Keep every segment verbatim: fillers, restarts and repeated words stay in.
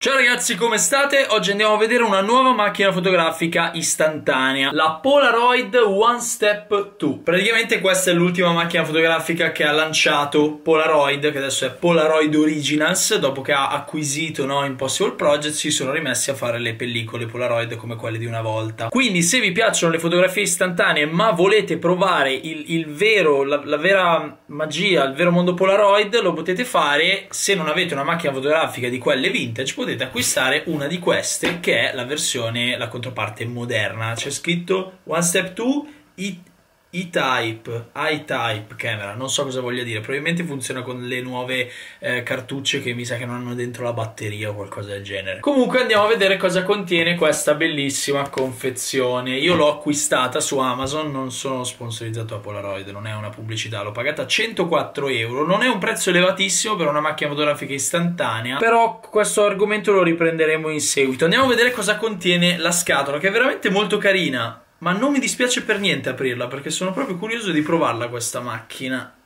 Ciao ragazzi, come state? Oggi andiamo a vedere una nuova macchina fotografica istantanea, la Polaroid One Step due. Praticamente questa è l'ultima macchina fotografica che ha lanciato Polaroid, che adesso è Polaroid Originals. Dopo che ha acquisito, no, Impossible Project, si sono rimessi a fare le pellicole Polaroid come quelle di una volta. Quindi se vi piacciono le fotografie istantanee ma volete provare il, il vero, la, la vera magia, il vero mondo Polaroid, lo potete fare. Se non avete una macchina fotografica di quelle vintage, potete acquistare una di queste, che è la versione, la controparte moderna. C'è scritto One Step due E-Type, I-Type camera, non so cosa voglia dire, probabilmente funziona con le nuove eh, cartucce che mi sa che non hanno dentro la batteria o qualcosa del genere. Comunque andiamo a vedere cosa contiene questa bellissima confezione. Io l'ho acquistata su Amazon, non sono sponsorizzato da Polaroid, non è una pubblicità, l'ho pagata centoquattro euro, non è un prezzo elevatissimo per una macchina fotografica istantanea, però questo argomento lo riprenderemo in seguito. Andiamo a vedere cosa contiene la scatola, che è veramente molto carina. Ma non mi dispiace per niente aprirla, perché sono proprio curioso di provarla questa macchina.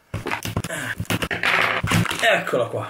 Eccola qua.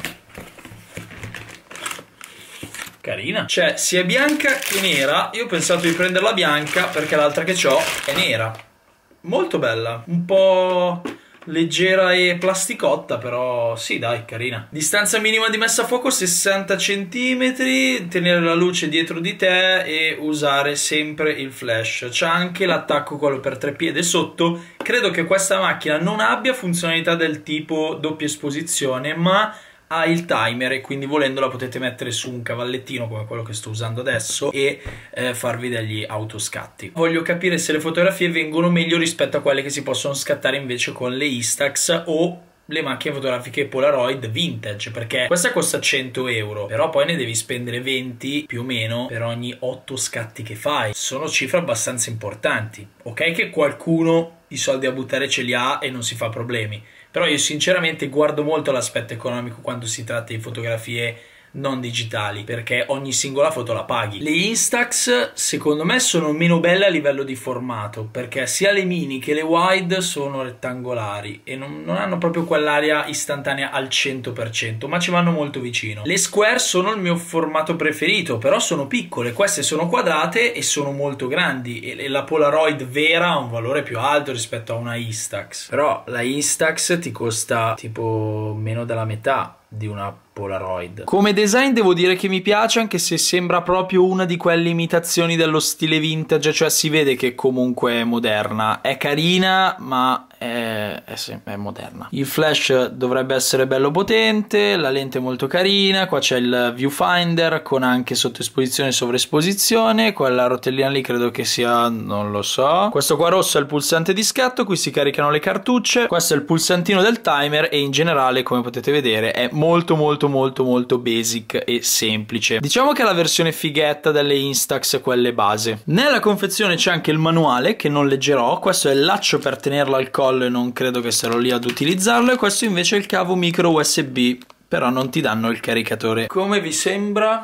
Carina. Cioè, sia bianca che nera. Io ho pensato di prenderla bianca perché l'altra che ho è nera. Molto bella. Un po' leggera e plasticotta, però sì, dai, carina. Distanza minima di messa a fuoco sessanta centimetri, tenere la luce dietro di te e usare sempre il flash. C'è anche l'attacco, quello per treppiede sotto. Credo che questa macchina non abbia funzionalità del tipo doppia esposizione, ma ha il timer, e quindi volendola potete mettere su un cavallettino come quello che sto usando adesso e eh, farvi degli autoscatti. Voglio capire se le fotografie vengono meglio rispetto a quelle che si possono scattare invece con le Instax o le macchine fotografiche Polaroid vintage, perché questa costa cento euro, però poi ne devi spendere venti più o meno per ogni otto scatti che fai. Sono cifre abbastanza importanti. Ok che qualcuno i soldi a buttare ce li ha e non si fa problemi, però io sinceramente guardo molto l'aspetto economico quando si tratta di fotografie non digitali, perché ogni singola foto la paghi. Le Instax secondo me sono meno belle a livello di formato, perché sia le mini che le wide sono rettangolari e non, non hanno proprio quell'area istantanea al cento per cento, ma ci vanno molto vicino. Le square sono il mio formato preferito, però sono piccole. Queste sono quadrate e sono molto grandi, e la Polaroid vera ha un valore più alto rispetto a una Instax, però la Instax ti costa tipo meno della metà di una Polaroid. Come design devo dire che mi piace, anche se sembra proprio una di quelle imitazioni dello stile vintage, cioè si vede che comunque è moderna, è carina ma è, è, è moderna. Il flash dovrebbe essere bello potente, la lente è molto carina, qua c'è il viewfinder con anche sottoesposizione e sovraesposizione, quella rotellina lì credo che sia, non lo so. Questo qua rosso è il pulsante di scatto, qui si caricano le cartucce, questo è il pulsantino del timer e in generale, come potete vedere, è molto molto molto molto basic e semplice. Diciamo che è la versione fighetta delle Instax, quelle base. Nella confezione c'è anche il manuale che non leggerò, questo è il laccio per tenerlo al collo e non credo che sarò lì ad utilizzarlo, e questo invece è il cavo micro U S B, però non ti danno il caricatore. Come vi sembra?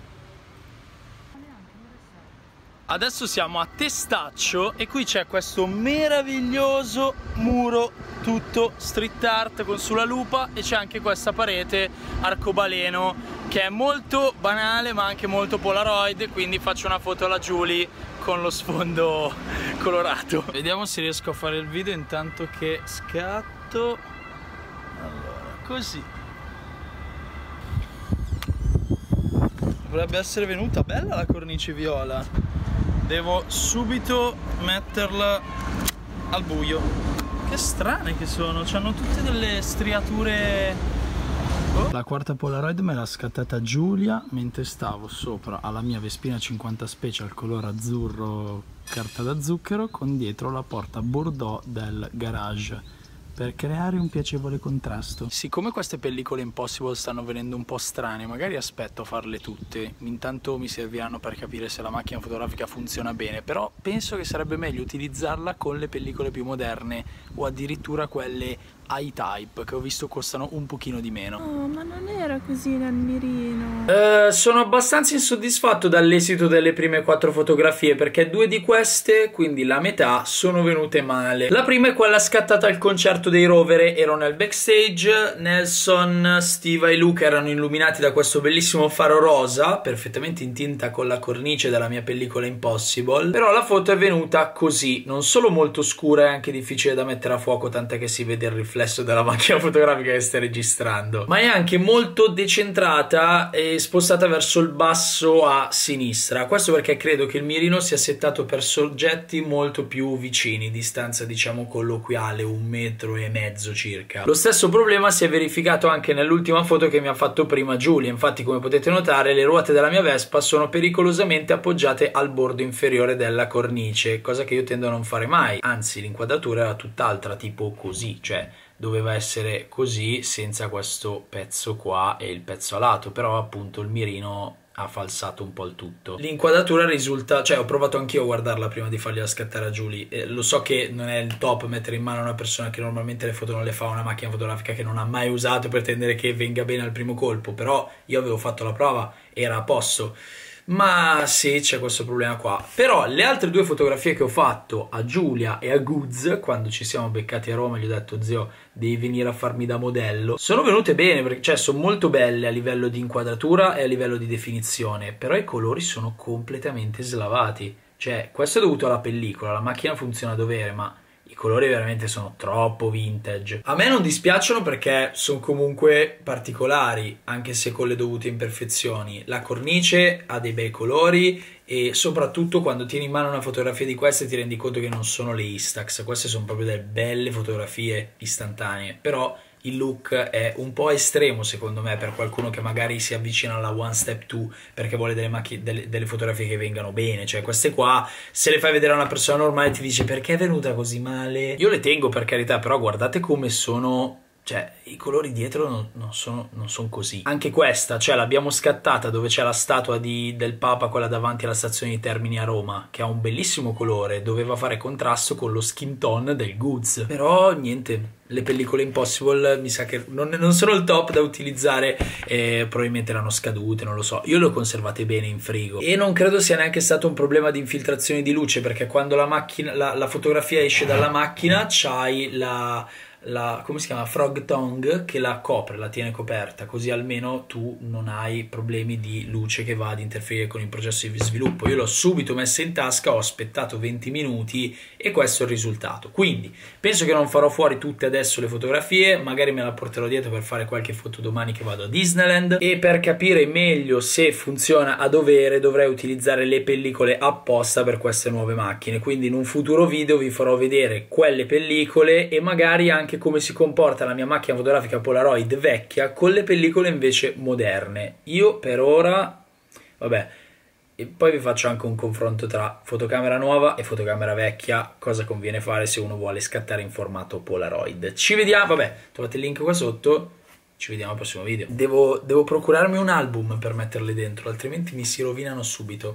Adesso siamo a Testaccio e qui c'è questo meraviglioso muro tutto street art con sulla lupa, e c'è anche questa parete arcobaleno che è molto banale ma anche molto Polaroid, quindi faccio una foto alla Julie con lo sfondo colorato. Vediamo se riesco a fare il video intanto che scatto. Allora, così dovrebbe essere venuta bella la cornice viola. Devo subito metterla al buio. Che strane che sono, hanno tutte delle striature. Oh. La quarta Polaroid me l'ha scattata Giulia mentre stavo sopra alla mia Vespina cinquanta Special color azzurro carta da zucchero, con dietro la porta Bordeaux del garage, per creare un piacevole contrasto. Siccome queste pellicole Impossible stanno venendo un po' strane, magari aspetto a farle tutte, intanto mi serviranno per capire se la macchina fotografica funziona bene, però penso che sarebbe meglio utilizzarla con le pellicole più moderne o addirittura quelle I-Type, che ho visto costano un pochino di meno. Oh, ma non era così nel mirino. Uh, sono abbastanza insoddisfatto dall'esito delle prime quattro fotografie, perché due di queste, quindi la metà, sono venute male. La prima è quella scattata al concerto dei Rovere. Ero nel backstage, Nelson, Steve e Luke erano illuminati da questo bellissimo faro rosa, perfettamente in tinta con la cornice della mia pellicola Impossible, però la foto è venuta così, non solo molto scura, è anche difficile da mettere a fuoco, tant'è che si vede il riflesso della macchina fotografica che stai registrando, ma è anche molto decentrata e spostata verso il basso a sinistra. Questo perché credo che il mirino sia settato per soggetti molto più vicini, distanza diciamo colloquiale un metro e mezzo circa. Lo stesso problema si è verificato anche nell'ultima foto che mi ha fatto prima Giulia. Infatti, come potete notare, le ruote della mia Vespa sono pericolosamente appoggiate al bordo inferiore della cornice, cosa che io tendo a non fare mai, anzi l'inquadratura era tutt'altra, tipo così, cioè doveva essere così senza questo pezzo qua e il pezzo a lato, però appunto il mirino ha falsato un po' il tutto. L'inquadratura risulta, cioè ho provato anch'io a guardarla prima di fargliela scattare a Giulia, eh, lo so che non è il top mettere in mano a una persona che normalmente le foto non le fa, una macchina fotografica che non ha mai usato, per pretendere che venga bene al primo colpo, però io avevo fatto la prova, era a posto. Ma sì, c'è questo problema qua. Però le altre due fotografie che ho fatto a Giulia e a Guz, quando ci siamo beccati a Roma, gli ho detto zio devi venire a farmi da modello, sono venute bene, perché cioè sono molto belle a livello di inquadratura e a livello di definizione, però i colori sono completamente slavati. Cioè questo è dovuto alla pellicola, la macchina funziona a dovere, ma i colori veramente sono troppo vintage. A me non dispiacciono perché sono comunque particolari, anche se con le dovute imperfezioni. La cornice ha dei bei colori e soprattutto quando tieni in mano una fotografia di queste ti rendi conto che non sono le Instax. Queste sono proprio delle belle fotografie istantanee, però il look è un po' estremo secondo me per qualcuno che magari si avvicina alla One Step due perché vuole delle, delle, delle fotografie che vengano bene. Cioè queste qua, se le fai vedere a una persona normale ti dice perché è venuta così male. Io le tengo per carità, però guardate come sono. Cioè, i colori dietro non, non, sono, non sono così. Anche questa, cioè l'abbiamo scattata dove c'è la statua di, del Papa, quella davanti alla stazione di Termini a Roma, che ha un bellissimo colore, doveva fare contrasto con lo skin tone del Guz. Però niente, le pellicole Impossible mi sa che non, non sono il top da utilizzare, eh, probabilmente erano scadute, non lo so. Io le ho conservate bene in frigo e non credo sia neanche stato un problema di infiltrazione di luce, perché quando la, macchina, la, la fotografia esce dalla macchina c'hai la... La, come si chiama? Frog tongue, che la copre, la tiene coperta, così almeno tu non hai problemi di luce che va ad interferire con il processo di sviluppo. Io l'ho subito messa in tasca, ho aspettato venti minuti e questo è il risultato. Quindi penso che non farò fuori tutte adesso le fotografie, magari me la porterò dietro per fare qualche foto domani che vado a Disneyland, e per capire meglio se funziona a dovere dovrei utilizzare le pellicole apposta per queste nuove macchine. Quindi in un futuro video vi farò vedere quelle pellicole e magari anche come si comporta la mia macchina fotografica Polaroid vecchia con le pellicole invece moderne. Io per ora, vabbè, e poi vi faccio anche un confronto tra fotocamera nuova e fotocamera vecchia, cosa conviene fare se uno vuole scattare in formato Polaroid. Ci vediamo, vabbè, trovate il link qua sotto, ci vediamo al prossimo video. Devo, devo procurarmi un album per metterle dentro, altrimenti mi si rovinano subito.